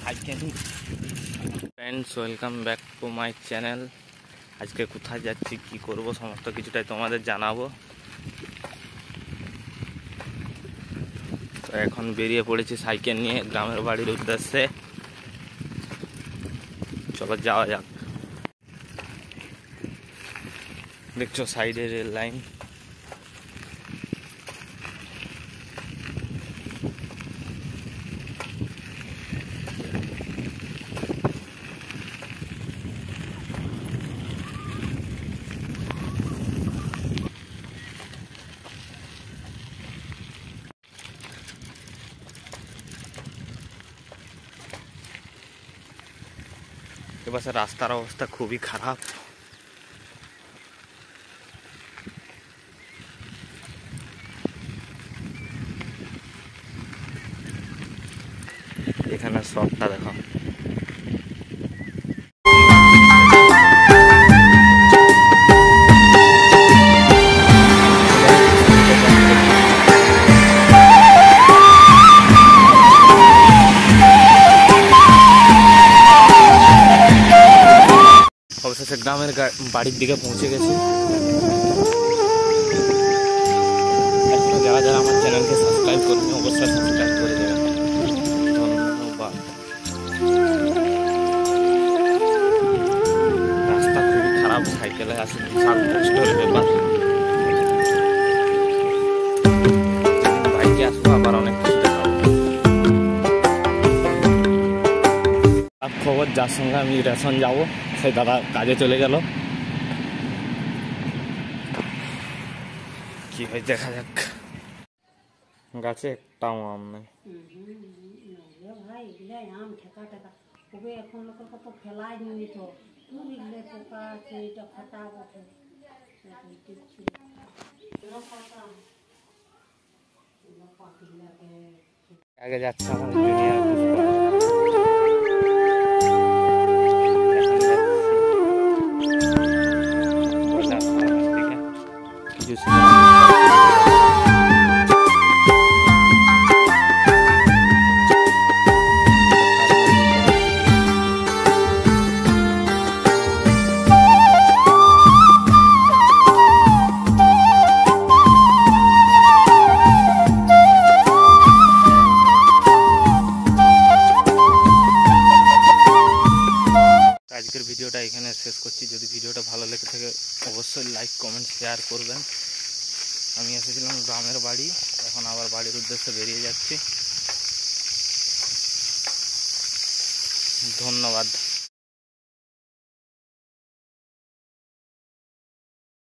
Friends welcome back to my channel. आज के कोথায় যাচ্ছি কি করব সমস্ত কিছুটাই তোমাদের জানাবো। তো এখন বেরিয়ে পড়েছি সাইকেল নিয়ে গ্রামের বাড়ির উদ্দেশ্যে। চলো যাওয়া যাক। দেখছো সাইডে রেল লাইন। এবার রাস্তার অবস্থা খুবই খারাপ। এখানে শর্টটা দেখো। অবশেষে গ্রামের বাড়ির দিকে পৌঁছে গেছি। যারা যারা আমার চ্যানেলকে সাবস্ক্রাইব করবেন অবশ্যই সাবস্ক্রাইব করে দেবেন। ধন্যবাদ। রাস্তা খুবই খারাপ, সাইকেলে আসে বিশাল কষ্টের ব্যাপার। বাইকে আসবো আবার অনেক কষ্ট হবে। আর খবর যার সঙ্গে আমি রেশন যাবো সেই দাদা কাজে চলে গেল। কি হয় দেখা যাক। গাছে একটাও আম নেই। আগে যাচ্ছে আমার জুনিয়র আজকের ভিডিওটা এখানে শেষ করছি। যদি ভিডিওটা ভালো লেগে থাকে অবশ্যই লাইক কমেন্ট শেয়ার করবেন। আমি এসেছিলাম গ্রামের বাড়ি, এখন আবার বাড়ির উদ্দেশ্যে বেরিয়ে যাচ্ছি। ধন্যবাদ।